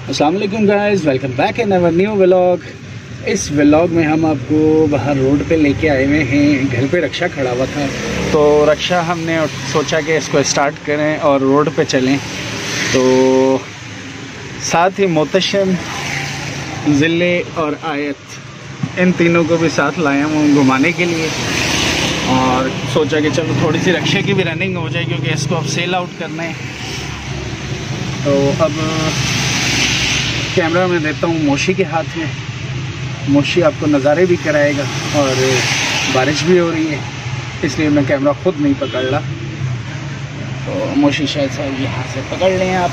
अस्सलाम वालेकुम guys, welcome back in our new vlog. इस व्लॉग में हम आपको बाहर रोड पे लेके आए हुए हैं। घर पे रक्षा खड़ा हुआ था तो रक्षा हमने सोचा कि इसको स्टार्ट करें और रोड पे चलें। तो साथ ही मोहतशम, ज़िले और आयत, इन तीनों को भी साथ लाया हूँ घुमाने के लिए। और सोचा कि चलो थोड़ी सी रक्षा की भी रनिंग हो जाए क्योंकि इसको अब सेल आउट करना है। तो अब कैमरा मैं देता हूँ मोशी के हाथ में। मोशी आपको नज़ारे भी कराएगा और बारिश भी हो रही है इसलिए मैं कैमरा खुद नहीं पकड़ रहा। तो मोशी शायद साहब यहाँ से पकड़ लें आप।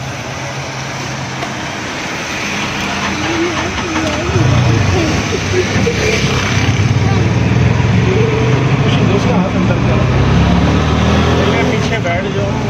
दूसरा हाथ अंदर करो, पीछे बैठ जाओ।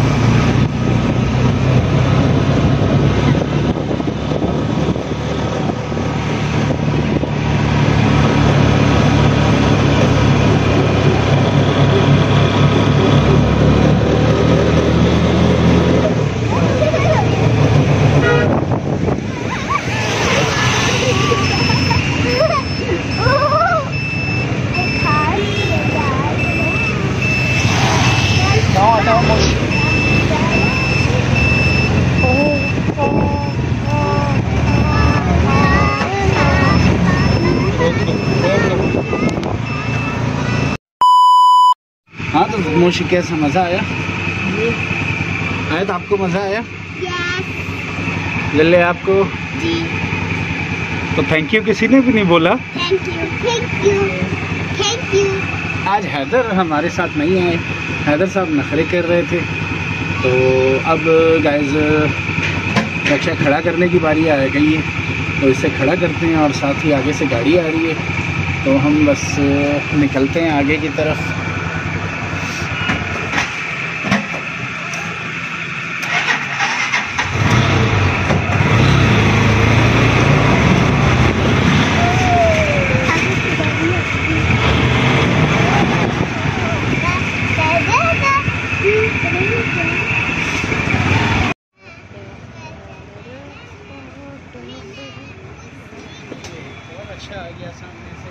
हाँ तो मोशी कैसा मज़ा आया? आया तो आपको मज़ा आया? ले आपको जी। तो थैंक यू किसी ने भी नहीं बोला। Thank you thank you thank you. आज हैदर हमारे साथ नहीं आए, हैदर साहब नखरे कर रहे थे। तो अब गाइस रक्षा खड़ा करने की बारी आ गई है तो इसे खड़ा करते हैं और साथ ही आगे से गाड़ी आ रही है तो हम बस निकलते हैं आगे की तरफ। अच्छा आ गया सामने से।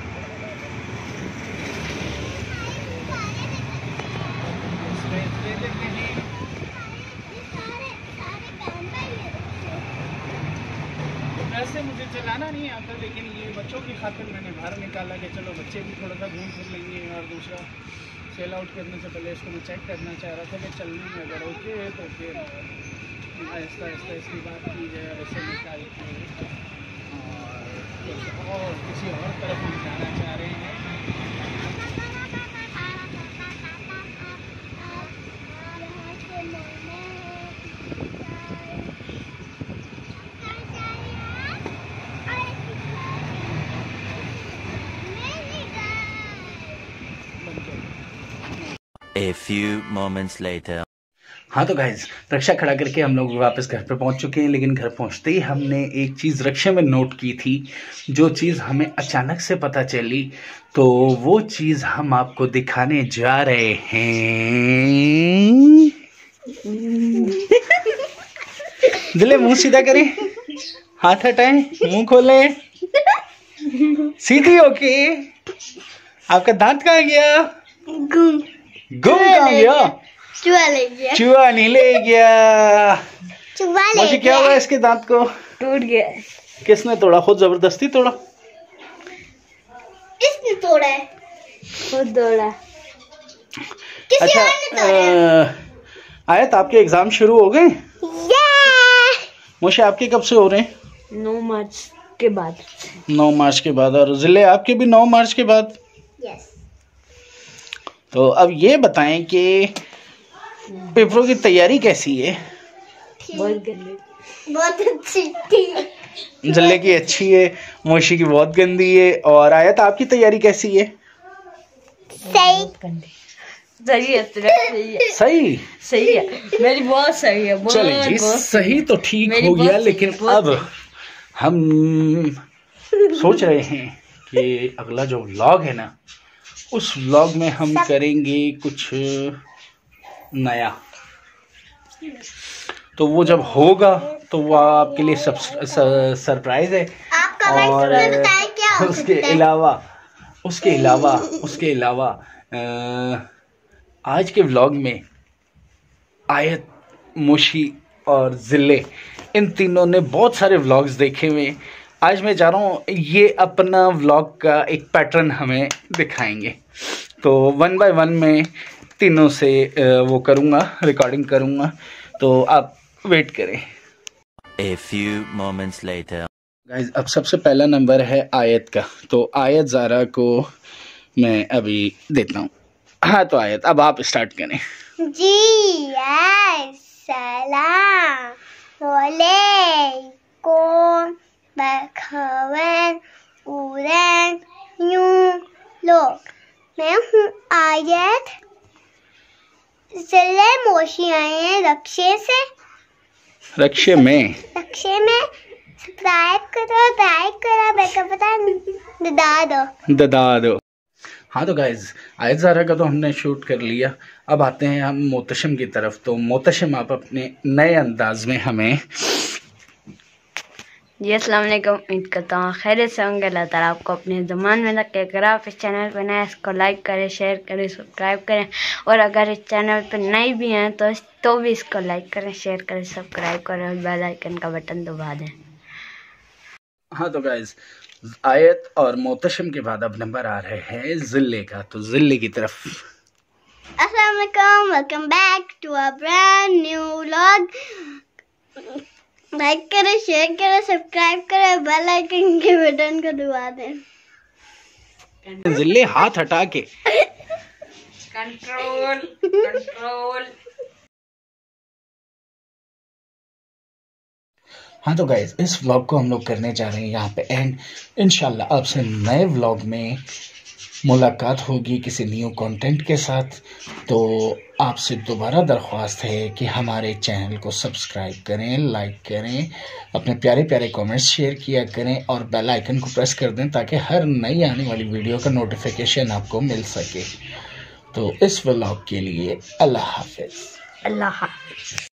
वैसे मुझे चलाना नहीं आता लेकिन ये बच्चों की खातिर मैंने बाहर निकाला कि चलो बच्चे भी थोड़ा सा घूम फिर लेंगे। और दूसरा सेल आउट करने से पहले इसको मैं चेक करना चाह रहा था कि चलने में अगर ओके है तो फिर आहिस्ता आहिस्ता इसकी बात की जाए और इसे निकाल के और किसी और तरफ हम जाना चाह रहे हैं। A few moments later. हाँ तो गाइज रक्षा खड़ा करके हम लोग वापस घर पे पहुंच चुके हैं। लेकिन घर पहुंचते ही हमने एक चीज़ रक्षा में नोट की थी, जो चीज़ हमें अचानक से पता चली। तो वो चीज़ हम आपको दिखाने जा रहे हैं। दिले मुंह सीधा करें, हाथ हटाएं, मुंह खोलें, सीधी होके। आपका दांत कहाँ गया? गुम कहाँ गया? चूहा ले गया। चूहा नहीं ले गया। चूहा ले मुझे क्या हुआ? इसके दांत को टूट गया। किसने तोड़ा? खुद जबरदस्ती तोड़ा? इसने तोड़ा है, खुद तोड़ा। अच्छा आयत, आपके एग्जाम शुरू हो गए? मुझे आपके कब से हो रहे हैं? 9 मार्च के बाद। 9 मार्च के बाद। और जिले आपके भी 9 मार्च के बाद? यस। तो अब ये बताएं कि पेपरों की तैयारी कैसी है? बहुत गंदी, बहुत अच्छी थी। जिले की अच्छी है, मोशी की बहुत गंदी है। और आयत आपकी तैयारी कैसी है? सही सही है। मेरी बहुत सही है। चले जी, सही तो ठीक हो गया। लेकिन अब हम सोच रहे हैं कि अगला जो व्लॉग है ना, उस व्लॉग में हम करेंगे कुछ नया। तो वो जब होगा तो वो आपके लिए सरप्राइज है। और उसके अलावा आज के व्लॉग में आयत, मोशी और जिले, इन तीनों ने बहुत सारे व्लॉग्स देखे हुए। आज मैं जा रहा हूँ, ये अपना व्लॉग का एक पैटर्न हमें दिखाएंगे। तो 1 बाय 1 में तीनों से वो करूँगा, रिकॉर्डिंग करूँगा, तो आप वेट करें। A few moments later. Guys, अब सबसे पहला नंबर है आयत का। तो आयत ज़ारा को मैं अभी देता हूँ। हाँ तो आयत, अब आप स्टार्ट करें। जी सलाम वालेकुम बखवन उरन यूं लोग, मैं हूँ आयत। जिले मोशी आए हैं रक्षे में सब्सक्राइब करो, लाइक करो, बेटा बता ददा दो। हाँ तो गाइज, आयत ज़ारा का तो हमने शूट कर लिया। अब आते हैं हम मोहतशम की तरफ। तो मोहतशम, आप अपने नए अंदाज में हमें। जी अस्सलाम वालेकुम, उम्मीद करता हूँ खैरियत से होंगे। अल्लाह ताला आपको अपने ज़ुबान में रखे। अगर आप इस चैनल पर नए, इसको लाइक करें, शेयर करें, सब्सक्राइब करें। और अगर इस चैनल पर नई भी हैं तो भी इसको लाइक करें, शेयर करें, सब्सक्राइब करें और बेल आइकन का बटन दबा दें। हाँ तो गाइज, आयत और मोहतशम के बाद अब नंबर आ रहे हैं जिले का। तो जिले की तरफ। अस्सलाम वालेकुम, welcome back to a brand new vlog. Like करें, शेयर करें, सब्सक्राइब करें, बेल आइकन के बटन को दबा दें। जिले हाथ हटा के कंट्रोल। हाँ तो गाइज, इस व्लॉग को हम लोग करने जा रहे हैं यहाँ पे एंड। इंशाल्लाह आपसे नए व्लॉग में मुलाकात होगी किसी न्यू कंटेंट के साथ। तो आपसे दोबारा दरख्वास्त है कि हमारे चैनल को सब्सक्राइब करें, लाइक करें, अपने प्यारे प्यारे कमेंट्स शेयर किया करें और बेल आइकन को प्रेस कर दें ताकि हर नई आने वाली वीडियो का नोटिफिकेशन आपको मिल सके। तो इस व्लॉग के लिए अल्लाह हाफिज़।